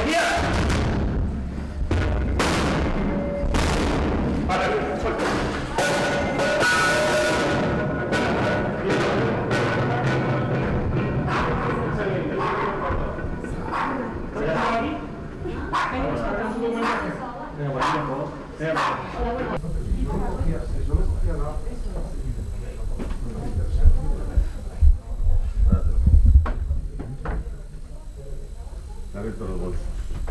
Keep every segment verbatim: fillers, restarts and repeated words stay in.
Ha abierto los bolsos.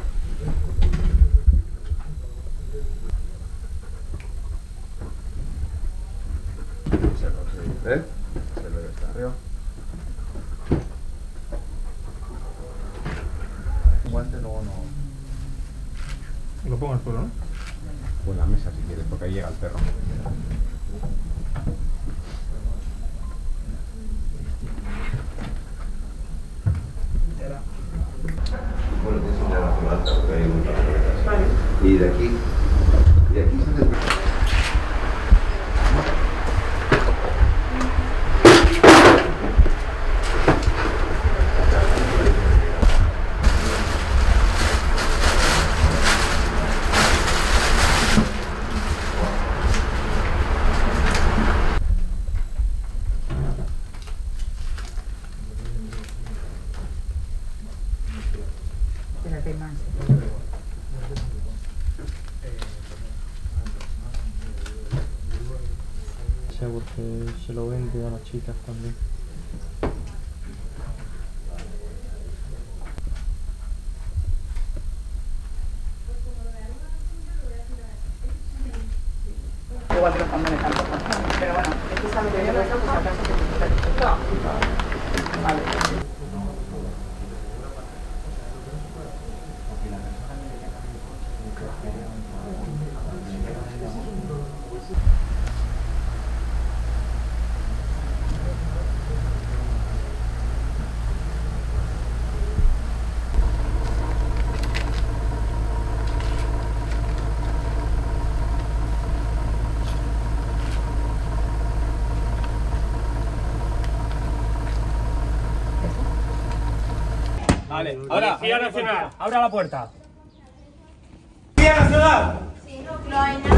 ¿Eh? Se lo está arriba. Un guante luego no. Lo pongo al suelo, ¿no? O en la mesa si quieres, porque ahí llega el perro. Bueno, tienes que mirar la zona alta porque hay muchas cabezas. Vale. Y de aquí, de aquí se hace... Más. Sí, porque se lo vende a las chicas también. Igual que los condones tampoco. Pero bueno, este sabe que yo lo he hecho, pues acaso que te vale. Vale, ahora, Policía Nacional, abra la puerta. ¡Policía Nacional! Sí, no,